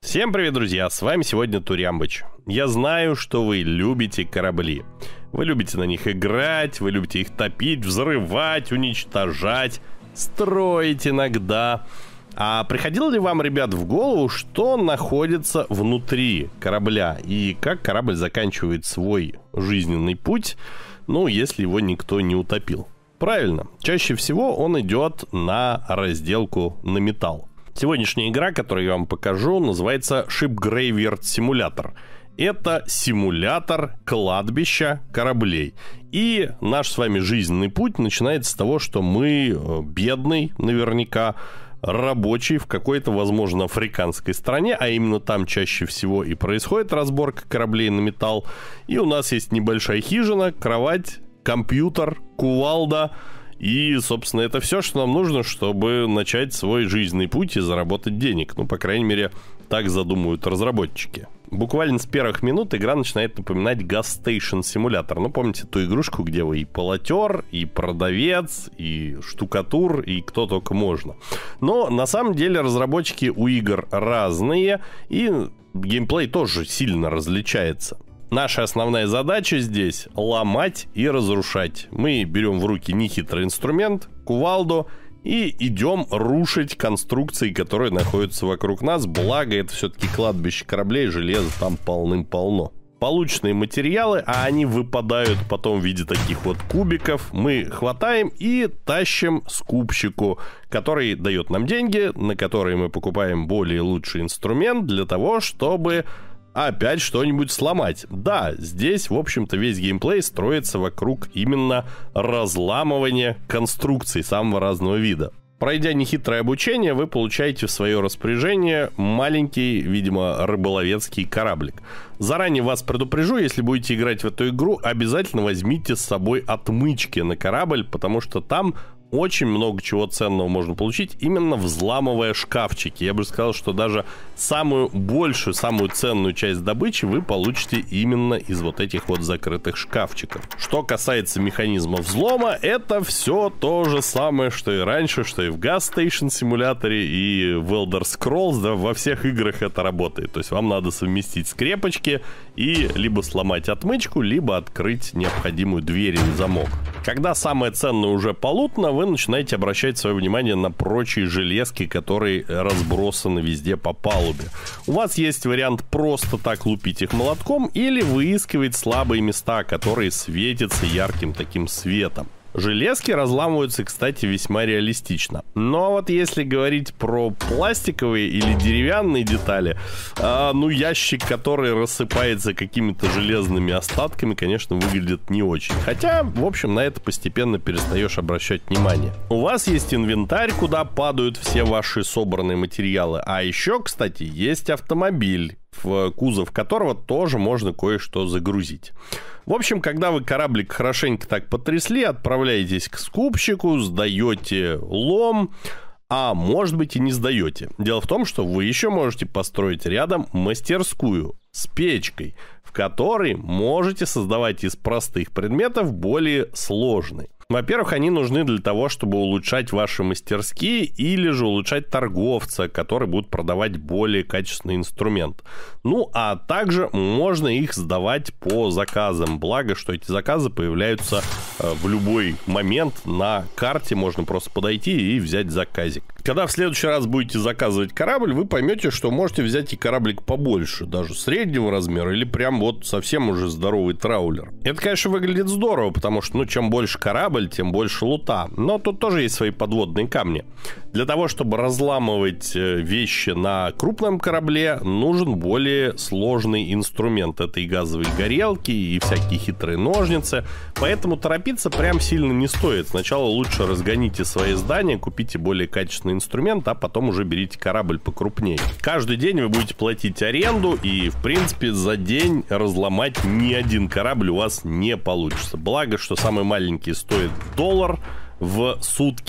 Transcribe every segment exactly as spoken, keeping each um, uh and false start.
Всем привет, друзья! С вами сегодня Турямбыч. Я знаю, что вы любите корабли. Вы любите на них играть, вы любите их топить, взрывать, уничтожать, строить иногда. А приходило ли вам, ребят, в голову, что находится внутри корабля и как корабль заканчивает свой жизненный путь, ну, если его никто не утопил? Правильно, чаще всего он идет на разделку на металл. Сегодняшняя игра, которую я вам покажу, называется Ship Graveyard Simulator. Это симулятор кладбища кораблей. И наш с вами жизненный путь начинается с того, что мы бедный, наверняка, рабочий в какой-то, возможно, африканской стране, а именно там чаще всего и происходит разборка кораблей на металл. И у нас есть небольшая хижина, кровать, компьютер, кувалда. И, собственно, это все, что нам нужно, чтобы начать свой жизненный путь и заработать денег. Ну, по крайней мере, так задумывают разработчики. Буквально с первых минут игра начинает напоминать Gas Station Simulator. Ну, помните ту игрушку, где вы и полотер, и продавец, и штукатур, и кто только можно. Но, на самом деле, разработчики у игр разные, и геймплей тоже сильно различается. Наша основная задача здесь — ломать и разрушать. Мы берем в руки нехитрый инструмент, кувалду, и идем рушить конструкции, которые находятся вокруг нас. Благо, это все-таки кладбище кораблей, железа там полным-полно. Полученные материалы, а они выпадают потом в виде таких вот кубиков, мы хватаем и тащим скупщику, который дает нам деньги, на которые мы покупаем более лучший инструмент для того, чтобы опять что-нибудь сломать. Да, здесь, в общем-то, весь геймплей строится вокруг именно разламывания конструкций самого разного вида. Пройдя нехитрое обучение, вы получаете в свое распоряжение маленький, видимо, рыболовецкий кораблик. Заранее вас предупрежу, если будете играть в эту игру, обязательно возьмите с собой отмычки на корабль, потому что там очень много чего ценного можно получить, именно взламывая шкафчики. Я бы сказал, что даже самую большую, самую ценную часть добычи вы получите именно из вот этих вот закрытых шкафчиков. Что касается механизма взлома, это все то же самое, что и раньше, что и в Gas Station симуляторе, и в Elder Scrolls, да, во всех играх это работает. То есть вам надо совместить скрепочки и либо сломать отмычку, либо открыть необходимую дверь или замок. Когда самое ценное уже полутно, вы начинаете обращать свое внимание на прочие железки, которые разбросаны везде по палубе. У вас есть вариант просто так лупить их молотком или выискивать слабые места, которые светятся ярким таким светом. Железки разламываются, кстати, весьма реалистично. Но вот если говорить про пластиковые или деревянные детали, э, ну, ящик, который рассыпается какими-то железными остатками, конечно, выглядит не очень. Хотя, в общем, на это постепенно перестаешь обращать внимание. У вас есть инвентарь, куда падают все ваши собранные материалы. А еще, кстати, есть автомобиль, в кузов которого тоже можно кое-что загрузить. В общем, когда вы кораблик хорошенько так потрясли, отправляетесь к скупщику, сдаете лом, а может быть и не сдаете. Дело в том, что вы еще можете построить рядом мастерскую с печкой, в которой можете создавать из простых предметов более сложные. Во-первых, они нужны для того, чтобы улучшать ваши мастерские или же улучшать торговца, который будет продавать более качественный инструмент. Ну, а также можно их сдавать по заказам. Благо, что эти заказы появляются э, в любой момент на карте. Можно просто подойти и взять заказик. Когда в следующий раз будете заказывать корабль, вы поймете, что можете взять и кораблик побольше, даже среднего размера, или прям вот совсем уже здоровый траулер. Это, конечно, выглядит здорово, потому что, ну, чем больше корабль, тем больше лута. Но тут тоже есть свои подводные камни. Для того, чтобы разламывать вещи на крупном корабле, нужен более сложный инструмент. Это и газовые горелки, и всякие хитрые ножницы. Поэтому торопиться прям сильно не стоит. Сначала лучше разгоните свои здания, купите более качественный инструмент, а потом уже берите корабль покрупнее. Каждый день вы будете платить аренду, и, в принципе, за день разломать ни один корабль у вас не получится. Благо, что самый маленький стоит доллар в сутки,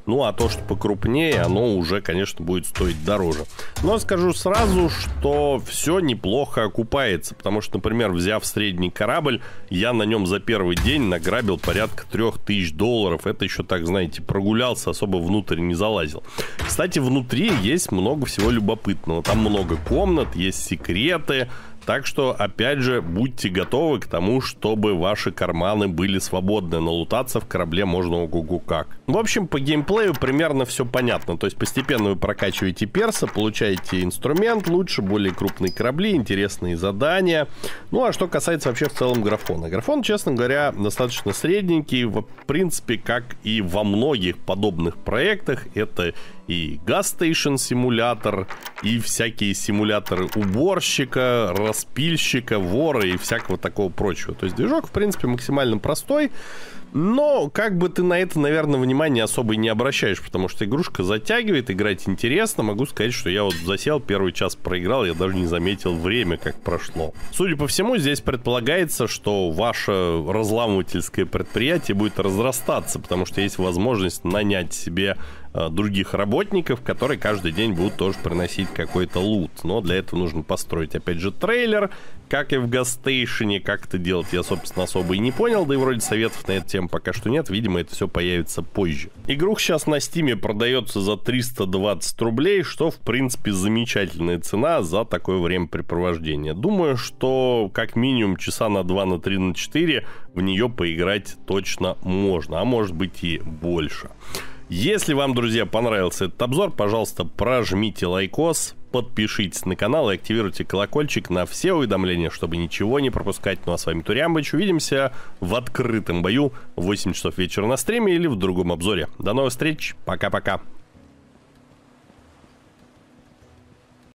Ну, а то, что покрупнее, оно уже, конечно, будет стоить дороже. Но скажу сразу, что все неплохо окупается. Потому что, например, взяв средний корабль, я на нем за первый день награбил порядка трех тысяч долларов. Это еще так, знаете, прогулялся, особо внутрь не залазил. Кстати, внутри есть много всего любопытного. Там много комнат, есть секреты. Так что, опять же, будьте готовы к тому, чтобы ваши карманы были свободны. Налутаться в корабле можно ого-го как. В общем, по геймплею примерно все понятно. То есть постепенно вы прокачиваете перса, получаете инструмент лучше, более крупные корабли, интересные задания. Ну, а что касается вообще в целом графона. Графон, честно говоря, достаточно средненький. В принципе, как и во многих подобных проектах, это и Gas-Station симулятор, и всякие симуляторы уборщика, распильщика, вора и всякого такого прочего. То есть движок, в принципе, максимально простой, но как бы ты на это, наверное, внимание особо и не обращаешь, потому что игрушка затягивает, играть интересно. Могу сказать, что я вот засел, первый час проиграл, я даже не заметил время, как прошло. Судя по всему, здесь предполагается, что ваше разламывательское предприятие будет разрастаться, потому что есть возможность нанять себе других работников, которые каждый день будут тоже приносить какой-то лут. Но для этого нужно построить, опять же, трейлер, как и в Gas-Station. Как это делать, я, собственно, особо и не понял. Да и вроде советов на эту тему пока что нет. Видимо, это все появится позже. Игрух сейчас на Стиме продается за триста двадцать рублей, что, в принципе, замечательная цена за такое времяпрепровождение. Думаю, что как минимум часа на два, на три, на четыре в нее поиграть точно можно. А может быть и больше. Если вам, друзья, понравился этот обзор, пожалуйста, прожмите лайкос, подпишитесь на канал и активируйте колокольчик на все уведомления, чтобы ничего не пропускать. Ну а с вами Туриамбыч. Увидимся в открытом бою в восемь часов вечера на стриме или в другом обзоре. До новых встреч. Пока-пока.